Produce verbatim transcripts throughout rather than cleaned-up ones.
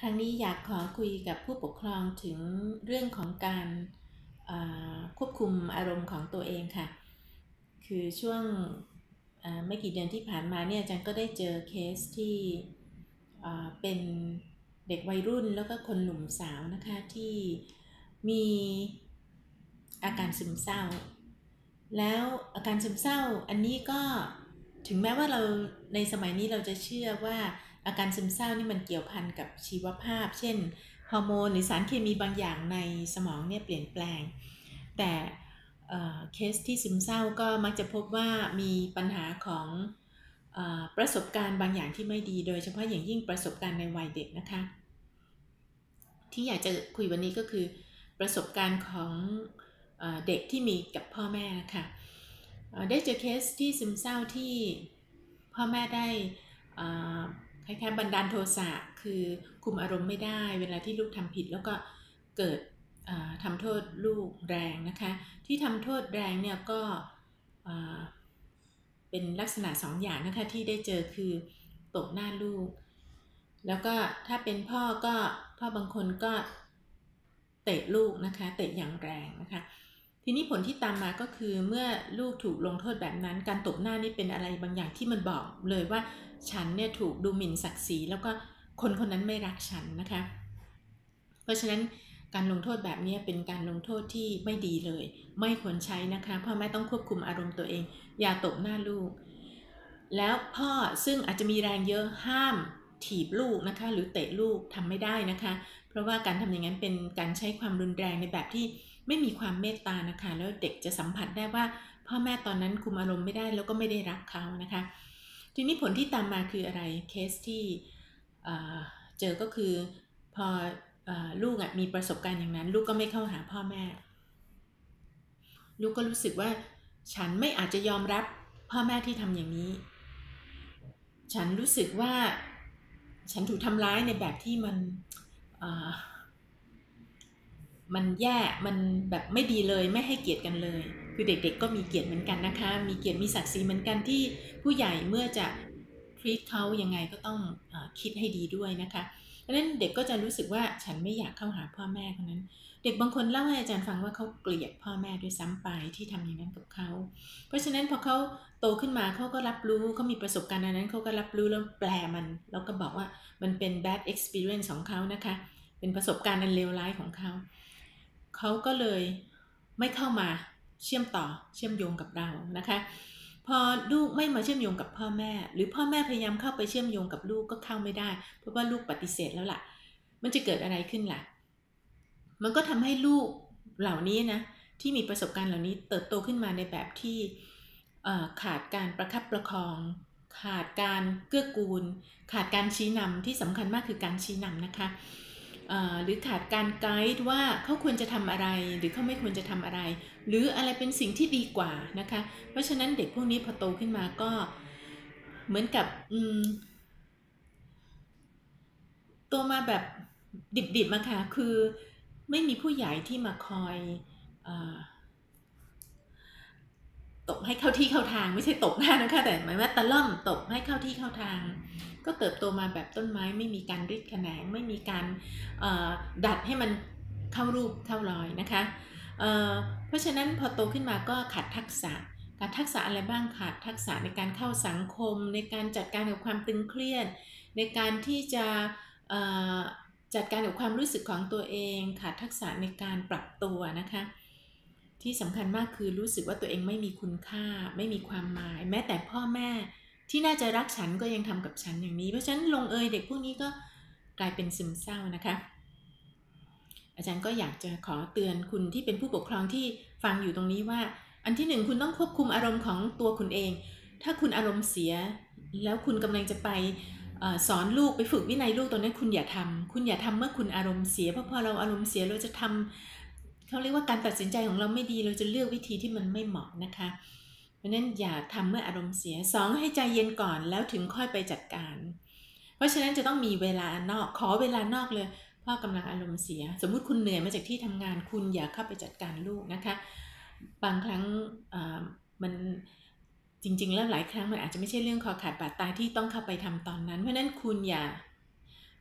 ครั้งนี้อยากขอคุยกับผู้ปกครองถึงเรื่องของการควบคุมอารมณ์ของตัวเองค่ะคือช่วงไม่กี่เดือนที่ผ่านมาเนี่ยอาจารย์ก็ได้เจอเคสที่เป็นเด็กวัยรุ่นแล้วก็คนหนุ่มสาวนะคะที่มีอาการซึมเศร้าแล้วอาการซึมเศร้าอันนี้ก็ถึงแม้ว่าเราในสมัยนี้เราจะเชื่อว่าอาการซึมเศร้านี่มันเกี่ยวพันกับชีวภาพเช่นฮอร์โมนหรือสารเคมีบางอย่างในสมองเนี่ยเปลี่ยนแปลงแต่เคสที่ซึมเศร้าก็มักจะพบว่ามีปัญหาของประสบการณ์บางอย่างที่ไม่ดีโดยเฉพาะอย่างยิ่งประสบการณ์ในวัยเด็กนะคะที่อยากจะคุยวันนี้ก็คือประสบการณ์ของเด็กที่มีกับพ่อแม่นะคะได้เจอเคสที่ซึมเศร้าที่พ่อแม่ได้คล้ายๆบันดาลโทสะคือคุมอารมณ์ไม่ได้เวลาที่ลูกทำผิดแล้วก็เกิดทำโทษลูกแรงนะคะที่ทำโทษแรงเนี่ยก็เป็นลักษณะสองอย่างนะคะที่ได้เจอคือตบหน้าลูกแล้วก็ถ้าเป็นพ่อก็พ่อบางคนก็เตะลูกนะคะเตะอย่างแรงนะคะทีนี้ผลที่ตามมาก็คือเมื่อลูกถูกลงโทษแบบนั้นการตบหน้านี่เป็นอะไรบางอย่างที่มันบอกเลยว่าฉันเนี่ยถูกดูหมิ่นศักดิ์ศรีแล้วก็คนคนนั้นไม่รักฉันนะคะเพราะฉะนั้นการลงโทษแบบนี้เป็นการลงโทษที่ไม่ดีเลยไม่ควรใช้นะคะพ่อแม่ต้องควบคุมอารมณ์ตัวเองอย่าตบหน้าลูกแล้วพ่อซึ่งอาจจะมีแรงเยอะห้ามถีบลูกนะคะหรือเตะลูกทำไม่ได้นะคะเพราะว่าการทำอย่างนั้นเป็นการใช้ความรุนแรงในแบบที่ไม่มีความเมตตานะคะแล้วเด็กจะสัมผัสได้ว่าพ่อแม่ตอนนั้นคุมอารมณ์ไม่ได้แล้วก็ไม่ได้รักเขานะคะทีนี้ผลที่ตามมาคืออะไรเคสที่เจอก็คือพอลูกมีประสบการณ์อย่างนั้นลูกก็ไม่เข้าหาพ่อแม่ลูกก็รู้สึกว่าฉันไม่อาจจะยอมรับพ่อแม่ที่ทำอย่างนี้ฉันรู้สึกว่าฉันถูกทำร้ายในแบบที่มันมันแย่มันแบบไม่ดีเลยไม่ให้เกียรติกันเลยคือเด็กๆก็มีเกียรติเหมือนกันนะคะมีเกียรติมีศักดิ์ศรีเหมือนกันที่ผู้ใหญ่เมื่อจะ treat เขายังไงก็ต้องอคิดให้ดีด้วยนะคะเพราะฉะนั้นเด็กก็จะรู้สึกว่าฉันไม่อยากเข้าหาพ่อแม่คนนั้นเด็กบางคนเล่าให้อาจารย์ฟังว่าเขาเกลียดพ่อแม่ด้วยซ้ำไปที่ทำอย่างนั้นกับเขาเพราะฉะนั้นพอเขาโตขึ้นมาเขาก็รับรู้เขามีประสบการณ์นั้นเขาก็รับรู้แล้วแปลมันแล้วก็บอกว่ามันเป็น bad experience ของเขานะคะเป็นประสบการณ์อันเลวร้ายของเขาเขาก็เลยไม่เข้ามาเชื่อมต่อเชื่อมโยงกับเรานะคะพอลูกไม่มาเชื่อมโยงกับพ่อแม่หรือพ่อแม่พยายามเข้าไปเชื่อมโยงกับลูกก็เข้าไม่ได้เพราะว่าลูกปฏิเสธแล้วล่ะมันจะเกิดอะไรขึ้นล่ะมันก็ทำให้ลูกเหล่านี้นะที่มีประสบการณ์เหล่านี้เติบโตขึ้นมาในแบบที่ขาดการประคับประคองขาดการเกื้อกูลขาดการชี้นำที่สำคัญมากคือการชี้นำนะคะหรือขาดการไกด์ว่าเขาควรจะทำอะไรหรือเขาไม่ควรจะทำอะไรหรืออะไรเป็นสิ่งที่ดีกว่านะคะเพราะฉะนั้นเด็กพวกนี้พอโตขึ้นมาก็เหมือนกับตัวมาแบบดิบๆมาค่ะคือไม่มีผู้ใหญ่ที่มาคอยตบให้เข้าที่เข้าทางไม่ใช่ตบหน้านะคะแต่หมายว่าตะล่อมตบให้เข้าที่เข้าทางก็เติบโตมาแบบต้นไม้ไม่มีการริดแขนงไม่มีการดัดให้มันเข้ารูปเข้ารอยนะคะเ, เพราะฉะนั้นพอโตขึ้นมาก็ขาดทักษะขาดทักษะอะไรบ้างขาดทักษะในการเข้าสังคมในการจัดการกับความตึงเครียดในการที่จะจัดการกับความรู้สึกของตัวเองขาดทักษะในการปรับตัวนะคะที่สำคัญมากคือรู้สึกว่าตัวเองไม่มีคุณค่าไม่มีความหมายแม้แต่พ่อแม่ที่น่าจะรักฉันก็ยังทำกับฉันอย่างนี้เพราะฉะนั้นลงเอยเด็กพวกนี้ก็กลายเป็นซึมเศร้านะคะอาจารย์ก็อยากจะขอเตือนคุณที่เป็นผู้ปกครองที่ฟังอยู่ตรงนี้ว่าอันที่หนึ่งคุณต้องควบคุมอารมณ์ของตัวคุณเองถ้าคุณอารมณ์เสียแล้วคุณกำลังจะไปสอนลูกไปฝึกวินัยลูกตรงนั้นคุณอย่าทำคุณอย่าทำเมื่อคุณอารมณ์เสียเพราะพอเราอารมณ์เสียเราจะทำเขาเรียกว่าการตัดสินใจของเราไม่ดีเราจะเลือกวิธีที่มันไม่เหมาะนะคะเพราะฉะนั้นอย่าทำเมื่ออารมณ์เสียสองให้ใจเย็นก่อนแล้วถึงค่อยไปจัดการเพราะฉะนั้นจะต้องมีเวลานอกขอเวลานอกเลยพ่อกำลังอารมณ์เสียสมมุติคุณเหนื่อยมาจากที่ทำงานคุณอย่าเข้าไปจัดการลูกนะคะบางครั้งมันจริงๆแล้วหลายครั้งมันอาจจะไม่ใช่เรื่องคอขาดบาดตายที่ต้องเข้าไปทำตอนนั้นเพราะนั้นคุณอย่า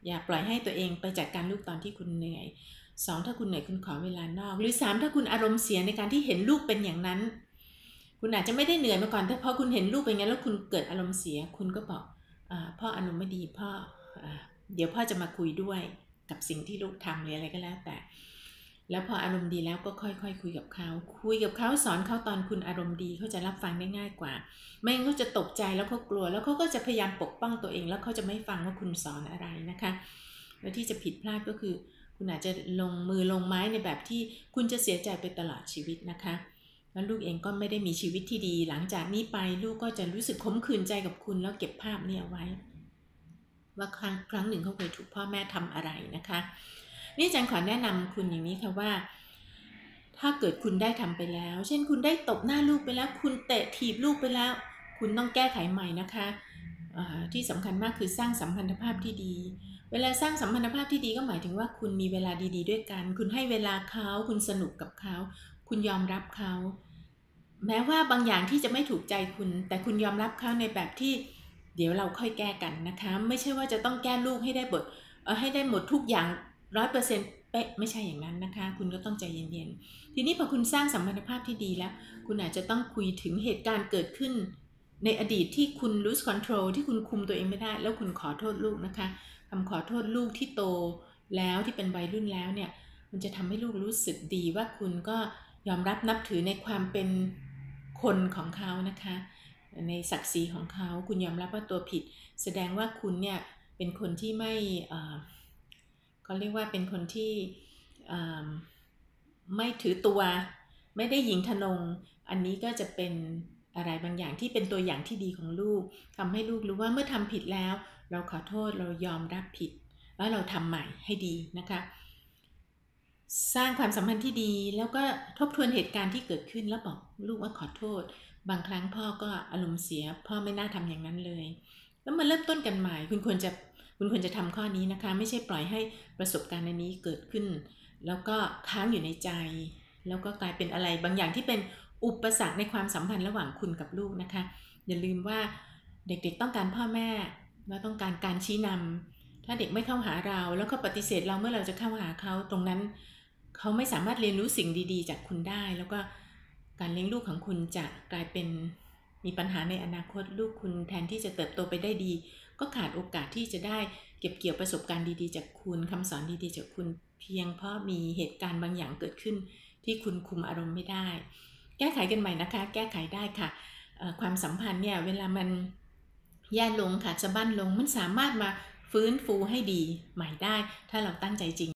อย่าปล่อยให้ตัวเองไปจัดการลูกตอนที่คุณเหนื่อยสองถ้าคุณเหนื่อยคุณขอเวลานอกหรือสามถ้าคุณอารมณ์เสียในการที่เห็นลูกเป็นอย่างนั้นคุณอาจจะไม่ได้เหนื่อยมาก่อนแต่พอคุณเห็นลูกเป็นอย่างนั้นแล้วคุณเกิดอารมณ์เสียคุณก็บอกพ่ออารมณ์ไม่ดีพ่อเดี๋ยวพ่อจะมาคุยด้วยกับสิ่งที่ลูกทำหรืออะไรก็แล้วแต่แล้วพออารมณ์ดีแล้วก็ค่อยๆ ค, คุยกับเขาคุยกับเขาสอนเขาตอนคุณอารมณ์ดีเขาจะรับฟังได้ง่ายกว่าไม่งั้นเขาจะตกใจแล้วเขากลัวแล้วเขาก็จะพยายามปกป้องตัวเองแล้วเขาจะไม่ฟังว่าคุณสอนอะไรนะคะแล้วที่จะผิดพลาดก็คือคุณอาจจะลงมือลงไม้ในแบบที่คุณจะเสียใจไปตลอดชีวิตนะคะแล้วลูกเองก็ไม่ได้มีชีวิตที่ดีหลังจากนี้ไปลูกก็จะรู้สึกขมขื่นใจกับคุณแล้วเก็บภาพนี้เอาไว้ว่าครั้งครั้งหนึ่งเขาเคยถูกพ่อแม่ทำอะไรนะคะนี่อาจารย์ขอแนะนำคุณอย่างนี้ค่ะว่าถ้าเกิดคุณได้ทำไปแล้วเช่นคุณได้ตบหน้าลูกไปแล้วคุณเตะถีบลูกไปแล้วคุณต้องแก้ไขใหม่นะคะที่สำคัญมากคือสร้างสัมพันธภาพที่ดีเวลาสร้างสัมพันธภาพที่ดีก็หมายถึงว่าคุณมีเวลาดีๆด้วยกันคุณให้เวลาเขาคุณสนุกกับเขาคุณยอมรับเขาแม้ว่าบางอย่างที่จะไม่ถูกใจคุณแต่คุณยอมรับเขาในแบบที่เดี๋ยวเราค่อยแก้กันนะคะไม่ใช่ว่าจะต้องแก้ลูกให้ได้บทเอ่อให้ได้หมดทุกอย่าง ร้อยเปอร์เซ็นต์ เป๊ะไม่ใช่อย่างนั้นนะคะคุณก็ต้องใจเย็นๆทีนี้พอคุณสร้างสัมพันธภาพที่ดีแล้วคุณอาจจะต้องคุยถึงเหตุการณ์เกิดขึ้นในอดีตที่คุณ lose control ที่คุณคุมตัวเองไม่ได้แล้วคุณขอโทษลูกนะคะคำขอโทษลูกที่โตแล้วที่เป็นวัยรุ่นแล้วเนี่ยมันจะทำให้ลูกรู้สึกดีว่าคุณก็ยอมรับนับถือในความเป็นคนของเขานะคะในศักดิ์ศรีของเขาคุณยอมรับว่าตัวผิดแสดงว่าคุณเนี่ยเป็นคนที่ไม่เขาเรียกว่าเป็นคนที่ไม่ถือตัวไม่ได้หยิ่งทะนงอันนี้ก็จะเป็นอะไรบางอย่างที่เป็นตัวอย่างที่ดีของลูกทำให้ลูกรู้ว่าเมื่อทำผิดแล้วเราขอโทษเรายอมรับผิดแล้วเราทำใหม่ให้ดีนะคะสร้างความสัมพันธ์ที่ดีแล้วก็ทบทวนเหตุการณ์ที่เกิดขึ้นแล้วบอกลูกว่าขอโทษบางครั้งพ่อก็อารมณ์เสียพ่อไม่น่าทำอย่างนั้นเลยแล้วมาเริ่มต้นกันใหม่คุณควรจะคุณควรจะทำข้อนี้นะคะไม่ใช่ปล่อยให้ประสบการณ์อันนี้เกิดขึ้นแล้วก็ค้างอยู่ในใจแล้วก็กลายเป็นอะไรบางอย่างที่เป็นอุปสรรคในความสัมพันธ์ระหว่างคุณกับลูกนะคะอย่าลืมว่าเด็กๆต้องการพ่อแม่และต้องการการชี้นำถ้าเด็กไม่เข้าหาเราแล้วก็ปฏิเสธเราเมื่อเราจะเข้าหาเขาตรงนั้นเขาไม่สามารถเรียนรู้สิ่งดีๆจากคุณได้แล้วก็การเลี้ยงลูกของคุณจะกลายเป็นมีปัญหาในอนาคตลูกคุณแทนที่จะเติบโตไปได้ดีก็ขาดโอกาสที่จะได้เก็บเกี่ยวประสบการณ์ดีๆจากคุณคำสอนดีๆจากคุณเพียงเพราะมีเหตุการณ์บางอย่างเกิดขึ้นที่คุณคุมอารมณ์ไม่ได้แก้ไขกันใหม่นะคะแก้ไขได้ค่ะความสัมพันธ์เนี่ยเวลามันแย่ลงขาดสะบั้นลงมันสามารถมาฟื้นฟูให้ดีใหม่ได้ถ้าเราตั้งใจจริง